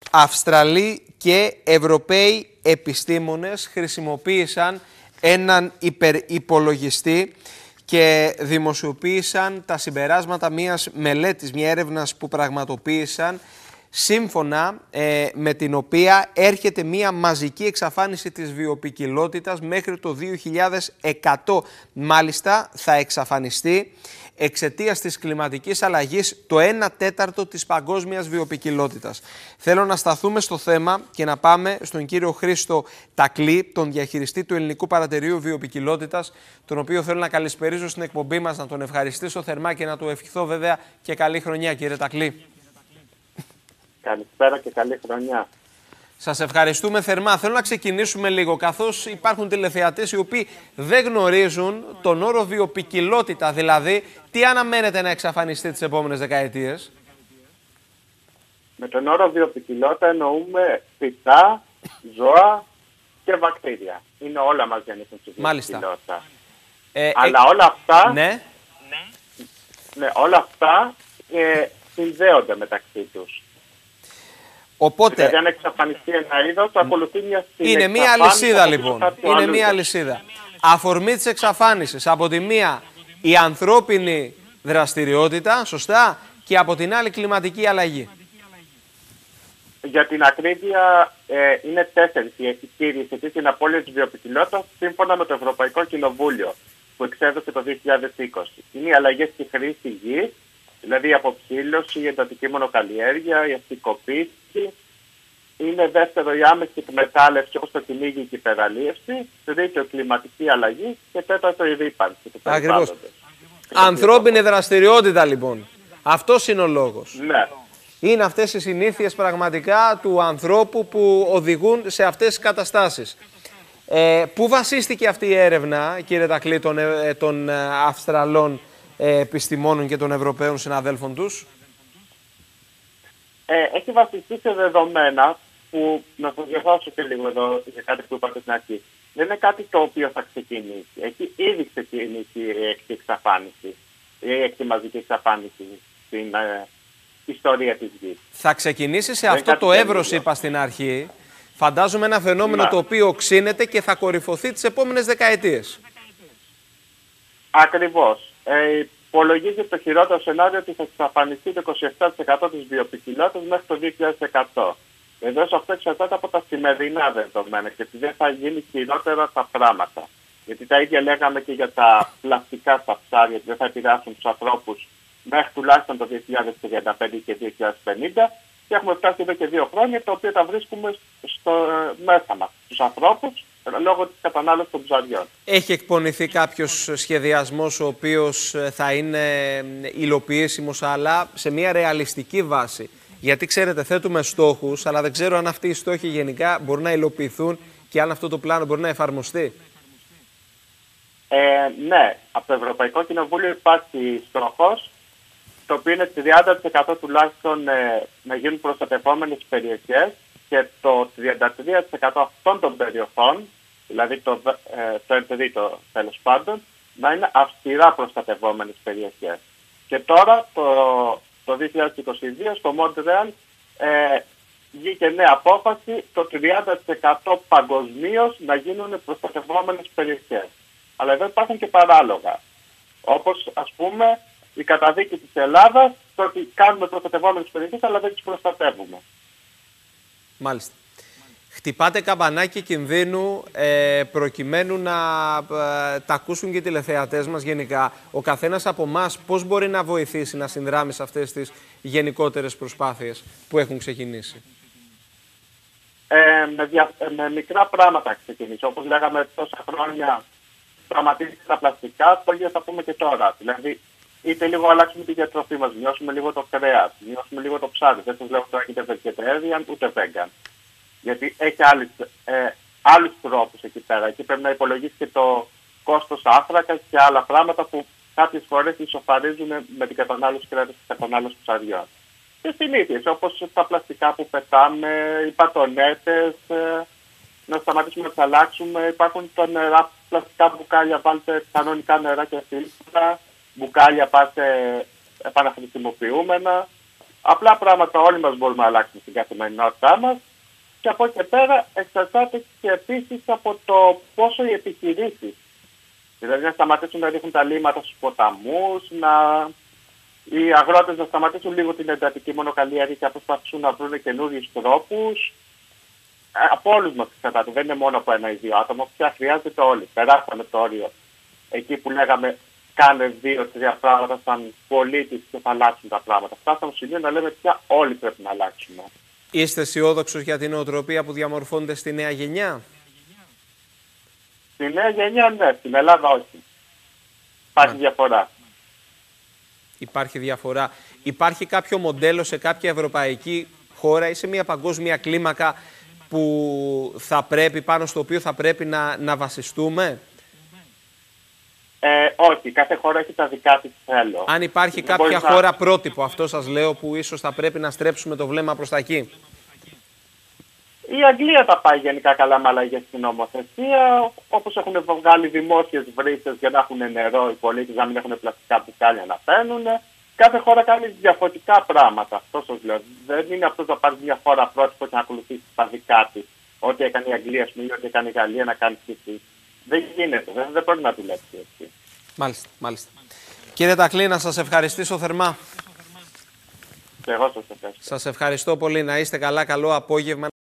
Αυστραλοί και Ευρωπαίοι επιστήμονες χρησιμοποίησαν έναν υπερυπολογιστή και δημοσιοποίησαν τα συμπεράσματα μιας μελέτης, μια έρευνας που πραγματοποίησαν, σύμφωνα με την οποία έρχεται μια μαζική εξαφάνιση της βιοποικιλότητας μέχρι το 2100. Μάλιστα θα εξαφανιστεί εξαιτίας της κλιματικής αλλαγής το 1/4 της παγκόσμιας βιοποικιλότητας. Θέλω να σταθούμε στο θέμα και να πάμε στον κύριο Χρήστο Τακλή, τον διαχειριστή του Ελληνικού Παρατηρείου Βιοποικιλότητας, τον οποίο θέλω να καλησπερίσω στην εκπομπή μας, να τον ευχαριστήσω θερμά και να του ευχηθώ βέβαια και καλή χρονιά, κύριε Τακλή. Καλησπέρα και καλή χρονιά. Σας ευχαριστούμε θερμά. Θέλω να ξεκινήσουμε λίγο, καθώς υπάρχουν τηλεθεατές οι οποίοι δεν γνωρίζουν τον όρο βιοποικιλότητα, δηλαδή τι αναμένεται να εξαφανιστεί τις επόμενες δεκαετίες. Με τον όρο βιοποικιλότητα εννοούμε φυτά, ζώα και βακτήρια. Είναι όλα μαζί ανήκουν στη βιοποικιλότητα. Αλλά όλα αυτά, ναι, όλα αυτά συνδέονται μεταξύ τους. Οπότε, δηλαδή, αν εξαφανιστεί ένα είδος, ακολουθεί μια συνέχεια. Είναι μια αλυσίδα λοιπόν. Είναι μια αλυσίδα. Αφορμή της εξαφάνισης, από τη μία η ανθρώπινη δραστηριότητα, σωστά, και από την άλλη κλιματική αλλαγή. Για την ακρίβεια, είναι 4 οι κύριες αιτίες για την απώλεια της βιοποικιλότητας, σύμφωνα με το Ευρωπαϊκό Κοινοβούλιο, που εξέδωσε το 2020. Είναι οι αλλαγές στη χρήση γης, δηλαδή η αποψήλωση, η εντατική μονοκαλλιέργεια, η αστικοποίηση. Είναι δεύτερο η άμεση εκμετάλλευση, όπως το κυνήγι και η υπεραλίευση. Τρίτο, κλιματική αλλαγή. Και τέταρτο, η ρύπανση του περιβάλλοντος. Ανθρώπινη δραστηριότητα λοιπόν. Αυτός είναι ο λόγος. Ναι. Είναι αυτές οι συνήθειες πραγματικά του ανθρώπου που οδηγούν σε αυτές τις καταστάσεις. Πού βασίστηκε αυτή η έρευνα, κύριε Τακλή, των Αυστραλών επιστημόνων και των Ευρωπαίων συναδέλφων τους? Έχει βασιστεί σε δεδομένα που, να σας διαβάσω και λίγο εδώ για κάτι που είπατε στην αρχή. Δεν είναι κάτι το οποίο θα ξεκινήσει. Έχει ήδη ξεκινήσει η έκτη εξαφάνιση, η έκτη μαζική εξαφάνιση στην ιστορία της γης. Θα ξεκινήσει σε αυτό το εύρος, είπα στην αρχή. Φαντάζομαι ένα φαινόμενο το οποίο οξύνεται και θα κορυφωθεί τις επόμενες δεκαετίες. Ακριβώς. Υπολογίζεται το χειρότερο σενάριο ότι θα εξαφανιστεί το 27% της βιοποικιλότητας μέχρι το 2100. Εδώ σε αυτό εξαρτάται από τα σημερινά δεδομένα και δεν θα γίνει χειρότερα τα πράγματα. Γιατί τα ίδια λέγαμε και για τα πλαστικά στα ψάρια, ότι δεν θα επηρεάσουν τους ανθρώπους μέχρι τουλάχιστον το 2035 και 2050. Και έχουμε φτάσει εδώ και 2 χρόνια, τα οποία τα βρίσκουμε μέσα μας, στους ανθρώπους, λόγω της κατανάλωσης των ψαριών. Έχει εκπονηθεί κάποιος σχεδιασμός ο οποίος θα είναι υλοποιήσιμος, αλλά σε μια ρεαλιστική βάση? Γιατί ξέρετε, θέτουμε στόχους, αλλά δεν ξέρω αν αυτοί οι στόχοι γενικά μπορούν να υλοποιηθούν και αν αυτό το πλάνο μπορεί να εφαρμοστεί. Ναι, από το Ευρωπαϊκό Κοινοβούλιο υπάρχει στόχος, το οποίο είναι 30% τουλάχιστον να γίνουν προστατευόμενες περιοχές και το 33% αυτών των περιοχών, δηλαδή το 1/3 τέλος πάντων, να είναι αυστηρά προστατευόμενες περιοχές. Και τώρα το 2022 στο Μόντρεαλ βγήκε νέα απόφαση το 30% παγκοσμίως να γίνουν προστατευόμενες περιοχές. Αλλά εδώ υπάρχουν και παράλογα. Όπως ας πούμε η καταδίκη της Ελλάδας, το ότι κάνουμε προστατευόμενες περιοχές αλλά δεν τις προστατεύουμε. Μάλιστα. Χτυπάτε καμπανάκι κινδύνου προκειμένου να τα ακούσουν και οι τηλεθεατές μας γενικά. Ο καθένας από εμάς πώς μπορεί να βοηθήσει να συνδράμει σε αυτές τις γενικότερες προσπάθειες που έχουν ξεκινήσει? Με μικρά πράγματα ξεκινήσει. Όπως λέγαμε τόσα χρόνια, σταματήσει τα πλαστικά, το ίδιο θα πούμε και τώρα. Δηλαδή, είτε λίγο αλλάξουμε τη διατροφή μας, μειώσουμε λίγο το κρέας, μειώσουμε λίγο το ψάρι. Δεν σας λέω τώρα είτε vegetarian ούτε vegan. Γιατί έχει άλλους τρόπους εκεί πέρα. Εκεί πρέπει να υπολογίσει και το κόστος άνθρακας και άλλα πράγματα που κάποιες φορές ισοφαρίζουν με την κατανάλωση κρέατος και την κατανάλωση ψαριών. Και συνήθειες, όπως τα πλαστικά που πετάμε, οι πατονέτες, να σταματήσουμε να τις αλλάξουμε. Υπάρχουν τα νερά, πλαστικά μπουκάλια, βάλτε κανονικά νερά και φίλτρα, μπουκάλια πάτε επαναχρησιμοποιούμενα. Απλά πράγματα όλοι μας μπορούμε να αλλάξουμε στην καθημερινότητά μας. Και από εκεί και πέρα εξαρτάται και επίσης από το πόσο οι επιχειρήσεις, δηλαδή να σταματήσουν να ρίχνουν τα λίμματα στους ποταμούς, οι αγρότες να σταματήσουν λίγο την εντατική μονοκαλλιέργεια και να προσπαθήσουν να βρουν καινούριους τρόπους. Από όλους μας εξαρτάται, δεν είναι μόνο από ένα ή δύο άτομα, πια χρειάζεται όλοι. Περάσαμε το όριο εκεί που λέγαμε κάνε 2-3 πράγματα σαν πολίτης και θα αλλάξουν τα πράγματα. Φτάσαμε στο σημείο να λέμε πια όλοι πρέπει να αλλάξουμε. Είστε αισιόδοξος για την νοοτροπία που διαμορφώνεται στη νέα γενιά? Στη νέα γενιά ναι, στην Ελλάδα όχι. Υπάρχει διαφορά. Υπάρχει διαφορά. Υπάρχει κάποιο μοντέλο σε κάποια ευρωπαϊκή χώρα ή σε μια παγκόσμια κλίμακα που θα πρέπει, πάνω στο οποίο θα πρέπει να βασιστούμε? Όχι, κάθε χώρα έχει τα δικά της θέλω. Αν υπάρχει κάποια χώρα πρότυπο, αυτό σας λέω, που ίσως θα πρέπει να στρέψουμε το βλέμμα προς τα εκεί. Η Αγγλία τα πάει γενικά καλά με αλλαγές στην νομοθεσία, όπως έχουν βγάλει δημόσιες βρύσες για να έχουν νερό οι πολίτες, να μην έχουν πλαστικά μπουκάλια να παίρνουν. Κάθε χώρα κάνει διαφορετικά πράγματα. Αυτό σας λέω. Δεν είναι αυτό να πάρει μια χώρα πρότυπο και να ακολουθήσει τα δικά της. Ό,τι έκανε η Αγγλία ή ό,τι έκανε η Γαλλία να κάνει και εσύ. Δεν γίνεται. Δεν πρέπει να δουλέψει έτσι. Μάλιστα, μάλιστα. Κύριε Τακλή, να σας ευχαριστήσω θερμά. Και εγώ σας ευχαριστώ. Σας ευχαριστώ πολύ. Να είστε καλά. Καλό απόγευμα.